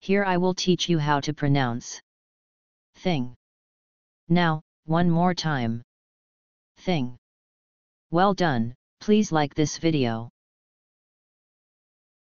Here I will teach you how to pronounce thing. Now, one more time. Thing. Well done, please like this video.